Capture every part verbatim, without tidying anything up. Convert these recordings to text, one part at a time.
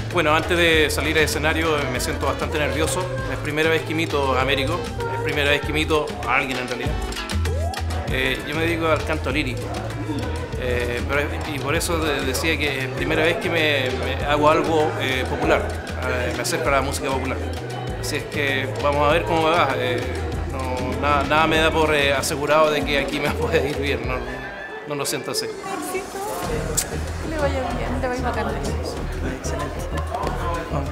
Bueno, antes de salir al escenario me siento bastante nervioso. Es primera vez que imito a Américo, es primera vez que imito a alguien en realidad. Eh, yo me dedico al canto lírico, eh, pero, y por eso decía que es primera vez que me, me hago algo eh, popular, eh, me acerco a la música popular. Así es que vamos a ver cómo me va. Eh, no, nada, nada me da por eh, asegurado de que aquí me puede ir bien, no, no lo siento así. Que le vaya bien, te va a ir bacán. Excelente. Vamos.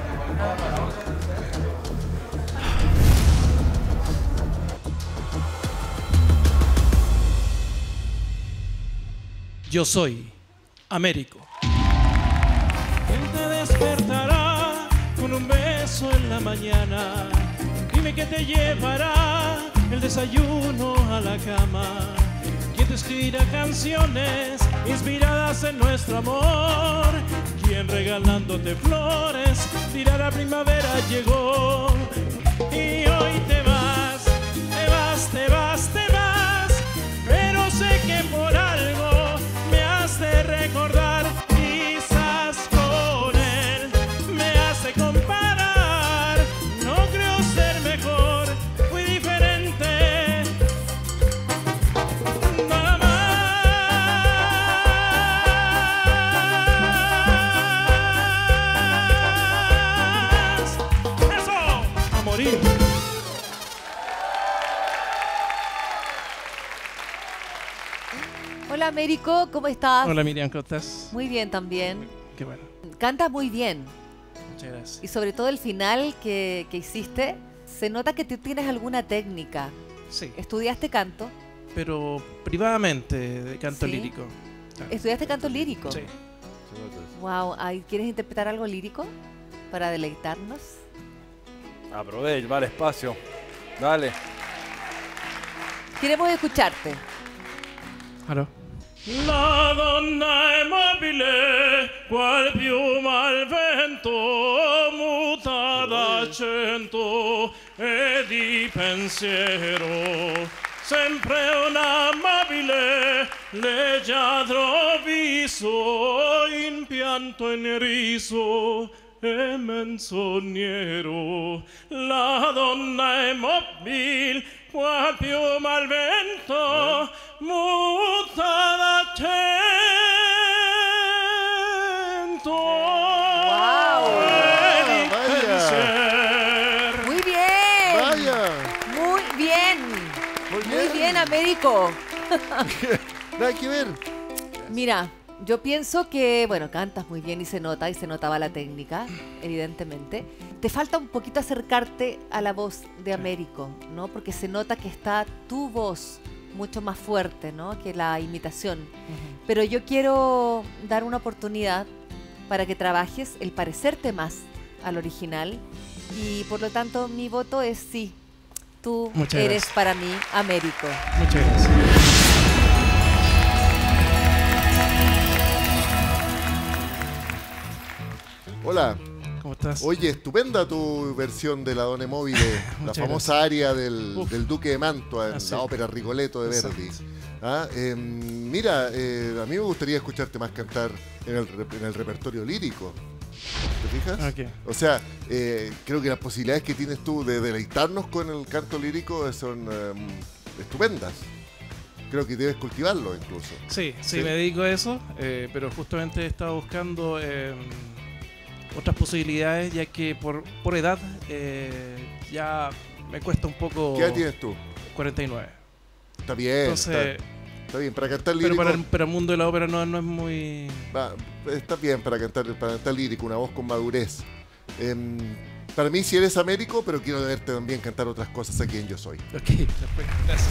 Yo soy Américo. Él te despertará con un beso en la mañana. Dime que te llevará el desayuno a la cama. Quien te escribirá canciones inspiradas en nuestro amor. Quien regalándote flores dirá la primavera llegó. Y hoy te vas, te vas, te vas, te vas. Pero sé que por algo me has de recordar. Quizás con él me hace comparar. No creo ser mejor, fui diferente. Nada más. Eso, a morir. Hola Américo, ¿cómo estás? Hola Miriam, ¿cómo estás? Muy bien también. Qué bueno. Cantas muy bien. Muchas gracias. Y sobre todo el final que, que hiciste, se nota que tú tienes alguna técnica. Sí, ¿Estudiaste canto? pero privadamente, de canto Sí. lírico. Claro. ¿Estudiaste canto lírico? Sí. Wow, ay, ¿quieres interpretar algo lírico para deleitarnos? Aprovecha, va al espacio. Dale. Queremos escucharte. Claro. La donna è mobile, qual piuma al vento, muta d'accento e di pensiero. Sempre un amabile, leggiadro viso, in pianto e in riso e menzognero. La donna è mobile, qual piuma al vento, muta d'accento Wow. e di Vaya. pensiero. Muy bien. ¡Vaya! Muy bien. Muy Muy bien. bien, Américo. Nada que ver. Mira, yo pienso que, bueno, cantas muy bien y se nota, y se notaba la técnica, evidentemente. Te falta un poquito acercarte a la voz de Américo, ¿no? Porque se nota que está tu voz mucho más fuerte, ¿no? Que la imitación. Pero yo quiero dar una oportunidad para que trabajes el parecerte más al original y por lo tanto mi voto es sí. Tú Muchas eres gracias. para mí Américo. Muchas gracias. Hola. ¿Cómo estás? Oye, estupenda tu versión de la Donna Mobile, la Muchas famosa aria del, Uf. del Duque de Mantua en Así. la ópera Rigoletto de Exacto. Verdi. Ah, eh, mira, eh, a mí me gustaría escucharte más cantar en el, rep- en el repertorio lírico. ¿Te fijas? Ok. O sea, eh, creo que las posibilidades que tienes tú de deleitarnos con el canto lírico son eh, estupendas. Creo que debes cultivarlo incluso. Sí, sí, Sí. me dedico a eso, eh, pero justamente he estado buscando eh, otras posibilidades, ya que por, por edad eh, ya me cuesta un poco. ¿Qué edad tienes tú? cuarenta y nueve. Está bien, Entonces, está, está bien. Para cantar pero lírico, para el, para el mundo de la ópera no, no es muy... va, está bien para cantar, para cantar lírico, una voz con madurez. Em, para mí, si eres Américo, pero quiero verte también cantar otras cosas aquí en Yo Soy. Ok, perfecto, gracias.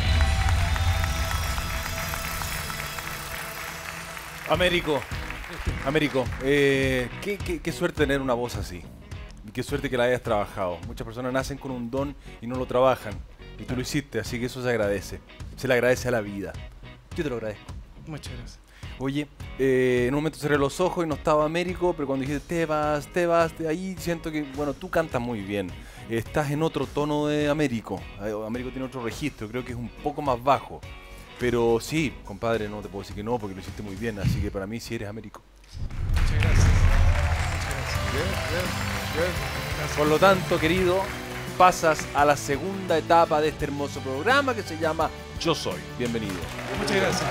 Américo, Américo, eh, qué, qué- qué suerte tener una voz así. Y qué suerte que la hayas trabajado. Muchas personas nacen con un don y no lo trabajan. Y tú lo hiciste, así que eso se agradece. Se le agradece a la vida. Yo te lo agradezco. Muchas gracias. Oye, eh, en un momento cerré los ojos y no estaba Américo, pero cuando dijiste te vas, te vas, te- ahí siento que, bueno, tú cantas muy bien. Estás en otro tono de Américo. Eh, Américo tiene otro registro, creo que es un poco más bajo. Pero sí, compadre, no te puedo decir que no, porque lo hiciste muy bien. Así que para mí sí eres Américo. Muchas gracias. Muchas gracias. Bien, bien, bien. Por lo tanto, querido, pasas a la segunda etapa de este hermoso programa que se llama Yo Soy. Bienvenido. Muchas gracias.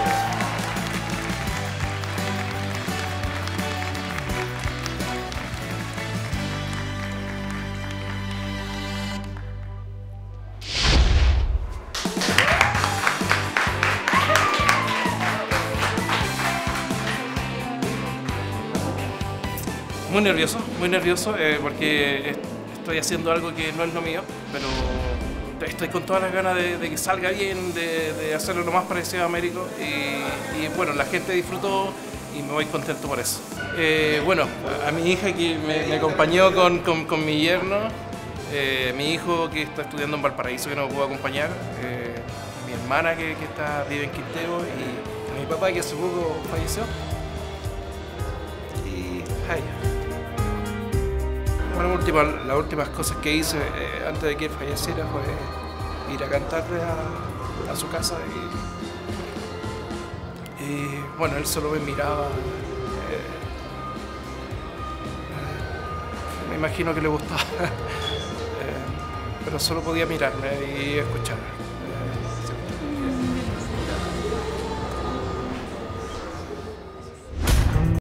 Muy nervioso, muy nervioso eh, porque est- estoy haciendo algo que no es lo mío, pero estoy con todas las ganas de, de que salga bien, de, de hacerlo lo más parecido a Américo y, y bueno, la gente disfrutó y me voy contento por eso. Eh, bueno, a, a mi hija que me, me acompañó con, con, con mi yerno, eh, mi hijo que está estudiando en Valparaíso que no me pudo acompañar, eh, mi hermana que, que está, vive en Quintero y mi papá que hace poco falleció. Y ay. Bueno, última, las últimas cosas que hice eh, antes de que él falleciera fue ir a cantarle a, a su casa y, y bueno, él solo me miraba. Eh, eh, me imagino que le gustaba, eh, pero solo podía mirarme y escuchar.